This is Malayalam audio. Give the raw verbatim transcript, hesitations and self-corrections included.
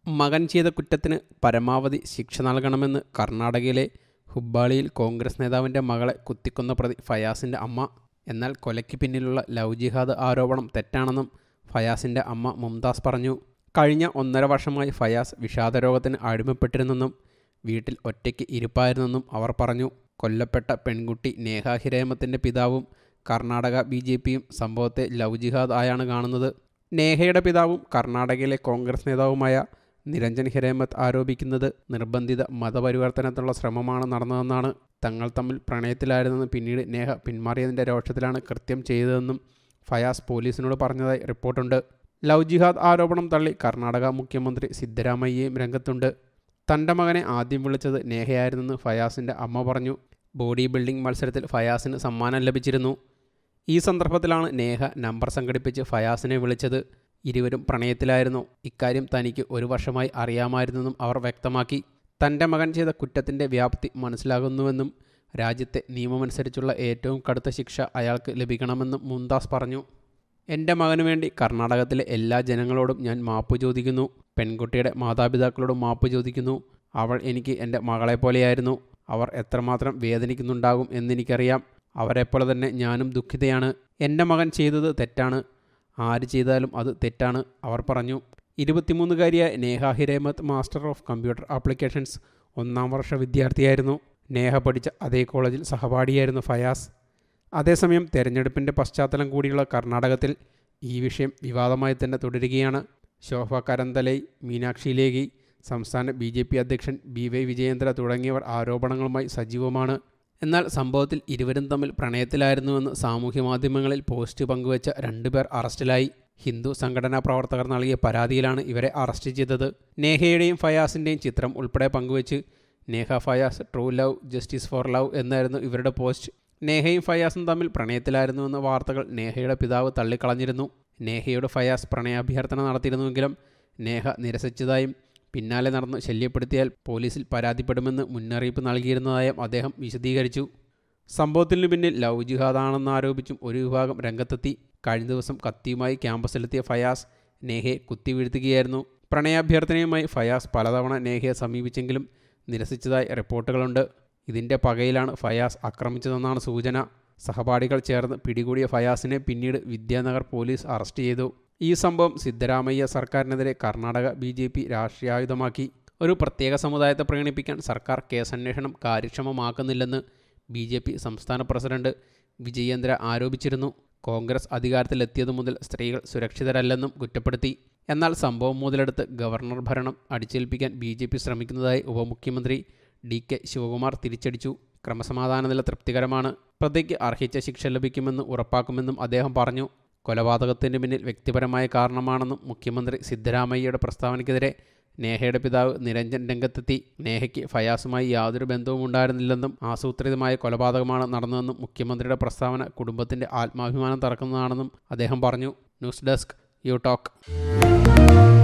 മകൻ ചെയ്ത കുറ്റത്തിന് പരമാവധി ശിക്ഷ നൽകണമെന്ന് കർണാടകയിലെ ഹുബ്ബാളിയിൽ കോൺഗ്രസ് നേതാവിൻ്റെ മകളെ കുത്തിക്കൊന്ന പ്രതി ഫയാസിൻ്റെ അമ്മ. എന്നാൽ കൊലയ്ക്ക് പിന്നിലുള്ള ലവ് ജിഹാദ് ആരോപണം തെറ്റാണെന്നും ഫയാസിൻ്റെ അമ്മ മുംതാസ് പറഞ്ഞു. കഴിഞ്ഞ ഒന്നര വർഷമായി ഫയാസ് വിഷാദരോഗത്തിന് അടിമപ്പെട്ടിരുന്നെന്നും വീട്ടിൽ ഒറ്റയ്ക്ക് ഇരിപ്പായിരുന്നെന്നും അവർ പറഞ്ഞു. കൊല്ലപ്പെട്ട പെൺകുട്ടി നേഹ ഹിരേമത്തിൻ്റെ പിതാവും കർണാടക ബി ജെ പിയും സംഭവത്തെ ലവ് ജിഹാദ് ആയാണ് കാണുന്നത്. നേഹയുടെ പിതാവും കർണാടകയിലെ കോൺഗ്രസ് നേതാവുമായ നിരഞ്ജൻ ഹിരേമത്ത് ആരോപിക്കുന്നത് നിർബന്ധിത മതപരിവർത്തനത്തിനുള്ള ശ്രമമാണ് നടന്നതെന്നാണ്. തങ്ങൾ തമ്മിൽ പ്രണയത്തിലായിരുന്നെന്ന് പിന്നീട് നേഹ പിന്മാറിയതിൻ്റെ രോഷത്തിലാണ് കൃത്യം ചെയ്തതെന്നും ഫയാസ് പോലീസിനോട് പറഞ്ഞതായി റിപ്പോർട്ടുണ്ട്. ലവ് ജിഹാദ് ആരോപണം തള്ളി കർണാടക മുഖ്യമന്ത്രി സിദ്ധരാമയ്യയും രംഗത്തുണ്ട്. തൻ്റെ മകനെ ആദ്യം വിളിച്ചത് നേഹയായിരുന്നെന്ന് ഫയാസിൻ്റെ അമ്മ പറഞ്ഞു. ബോഡി ബിൽഡിംഗ് മത്സരത്തിൽ ഫയാസിന് സമ്മാനം ലഭിച്ചിരുന്നു. ഈ സന്ദർഭത്തിലാണ് നേഹ നമ്പർ സംഘടിപ്പിച്ച് ഫയാസിനെ വിളിച്ചത്. ഇരുവരും പ്രണയത്തിലായിരുന്നു. ഇക്കാര്യം തനിക്ക് ഒരു വർഷമായി അറിയാമായിരുന്നെന്നും അവർ വ്യക്തമാക്കി. തൻ്റെ മകൻ ചെയ്ത കുറ്റത്തിൻ്റെ വ്യാപ്തി മനസ്സിലാകുന്നുവെന്നും രാജ്യത്തെ നിയമമനുസരിച്ചുള്ള ഏറ്റവും കടുത്ത ശിക്ഷ അയാൾക്ക് ലഭിക്കണമെന്നും മുംതാസ് പറഞ്ഞു. എൻ്റെ മകനു വേണ്ടി കർണാടകത്തിലെ എല്ലാ ജനങ്ങളോടും ഞാൻ മാപ്പ് ചോദിക്കുന്നു. പെൺകുട്ടിയുടെ മാതാപിതാക്കളോടും മാപ്പ് ചോദിക്കുന്നു. അവൾ എനിക്ക് എൻ്റെ മകളെപ്പോലെയായിരുന്നു. അവർ എത്രമാത്രം വേദനിക്കുന്നുണ്ടാകും എന്നെനിക്കറിയാം. അവരെപ്പോലെ തന്നെ ഞാനും ദുഃഖിതയാണ്. എൻ്റെ മകൻ ചെയ്തത് തെറ്റാണ്. ആര് ചെയ്താലും അത് തെറ്റാണ്, അവർ പറഞ്ഞു. ഇരുപത്തിമൂന്നുകാരിയായ Neha Hiremath master of computer applications ഒന്നാം വർഷ വിദ്യാർത്ഥിയായിരുന്നു. നേഹ പഠിച്ച അതേ കോളേജിൽ സഹപാഠിയായിരുന്നു ഫയാസ്. അതേസമയം തെരഞ്ഞെടുപ്പിൻ്റെ പശ്ചാത്തലം കൂടിയുള്ള കർണാടകത്തിൽ ഈ വിഷയം വിവാദമായി തന്നെ തുടരുകയാണ്. ശോഭ കരന്തലൈ, മീനാക്ഷി ലേഖി, സംസ്ഥാന ബി ജെ പി അധ്യക്ഷൻ ബി വൈ വിജയേന്ദ്ര തുടങ്ങിയവർ ആരോപണങ്ങളുമായി സജീവമാണ്. എന്നാൽ സംഭവത്തിൽ ഇരുവരും തമ്മിൽ പ്രണയത്തിലായിരുന്നുവെന്ന് സാമൂഹ്യ മാധ്യമങ്ങളിൽ പോസ്റ്റ് പങ്കുവച്ച രണ്ടുപേർ അറസ്റ്റിലായി. ഹിന്ദു സംഘടനാ പ്രവർത്തകർ നൽകിയ പരാതിയിലാണ് ഇവരെ അറസ്റ്റ് ചെയ്തത്. നേഹയുടെയും ഫയാസിൻ്റെയും ചിത്രം ഉൾപ്പെടെ പങ്കുവച്ച് Neha Fayaz true love justice for love എന്നായിരുന്നു ഇവരുടെ പോസ്റ്റ്. നേഹയും ഫയാസും തമ്മിൽ പ്രണയത്തിലായിരുന്നുവെന്ന വാർത്തകൾ നേഹയുടെ പിതാവ് തള്ളിക്കളഞ്ഞിരുന്നു. നേഹയോട് ഫയാസ് പ്രണയാഭ്യർത്ഥന നടത്തിയിരുന്നുവെങ്കിലും നേഹ നിരസിച്ചതായും പിന്നാലെ നടന്ന് ശല്യപ്പെടുത്തിയാൽ പോലീസിൽ പരാതിപ്പെടുമെന്ന് മുന്നറിയിപ്പ് നൽകിയിരുന്നതായും അദ്ദേഹം വിശദീകരിച്ചു. സംഭവത്തിനു പിന്നിൽ ലവ് ജിഹാദാണെന്ന് ആരോപിച്ചും ഒരു വിഭാഗം രംഗത്തെത്തി. കഴിഞ്ഞ ദിവസം കത്തിയുമായി ക്യാമ്പസിലെത്തിയ ഫയാസ് നേഹയെ കുത്തിവീഴ്ത്തുകയായിരുന്നു. പ്രണയാഭ്യർത്ഥനയുമായി ഫയാസ് പലതവണ നേഹയെ സമീപിച്ചെങ്കിലും നിരസിച്ചതായി റിപ്പോർട്ടുകളുണ്ട്. ഇതിൻ്റെ പകയിലാണ് ഫയാസ് ആക്രമിച്ചതെന്നാണ് സൂചന. സഹപാഠികൾ ചേർന്ന് പിടികൂടിയ ഫയാസിനെ പിന്നീട് വിദ്യാനഗർ പോലീസ് അറസ്റ്റ് ചെയ്തു. ഈ സംഭവം സിദ്ധരാമയ്യ സർക്കാരിനെതിരെ കർണാടക ബി ജെ പി രാഷ്ട്രീയായുധമാക്കി. ഒരു പ്രത്യേക സമുദായത്തെ പ്രീണിപ്പിക്കാൻ സർക്കാർ കേസന്വേഷണം കാര്യക്ഷമമാക്കുന്നില്ലെന്ന് ബി ജെ പി സംസ്ഥാന പ്രസിഡന്റ് വിജയേന്ദ്ര ആരോപിച്ചിരുന്നു. കോൺഗ്രസ് അധികാരത്തിലെത്തിയതു മുതൽ സ്ത്രീകൾ സുരക്ഷിതരല്ലെന്നും കുറ്റപ്പെടുത്തി. എന്നാൽ സംഭവം മുതലെടുത്ത് ഗവർണർ ഭരണം അടിച്ചേൽപ്പിക്കാൻ ബി ജെ പി ശ്രമിക്കുന്നതായി ഉപമുഖ്യമന്ത്രി ഡി കെ ശിവകുമാർ തിരിച്ചടിച്ചു. ക്രമസമാധാന നില തൃപ്തികരമാണ്. പ്രതിക്ക് അർഹിച്ച ശിക്ഷ ലഭിക്കുമെന്ന് ഉറപ്പാക്കുമെന്നും അദ്ദേഹം പറഞ്ഞു. കൊലപാതകത്തിന് പിന്നിൽ വ്യക്തിപരമായ കാരണമാണെന്നും മുഖ്യമന്ത്രി സിദ്ധരാമയ്യയുടെ പ്രസ്താവനയ്ക്കെതിരെ നേഹയുടെ പിതാവ് നിരഞ്ജൻ രംഗത്തെത്തി. നേഹയ്ക്ക് ഫയാസുമായി യാതൊരു ബന്ധവും ഉണ്ടായിരുന്നില്ലെന്നും ആസൂത്രിതമായ കൊലപാതകമാണ് നടന്നതെന്നും മുഖ്യമന്ത്രിയുടെ പ്രസ്താവന കുടുംബത്തിൻ്റെ ആത്മാഭിമാനം തറക്കുന്നതാണെന്നും അദ്ദേഹം പറഞ്ഞു. News desk U talk.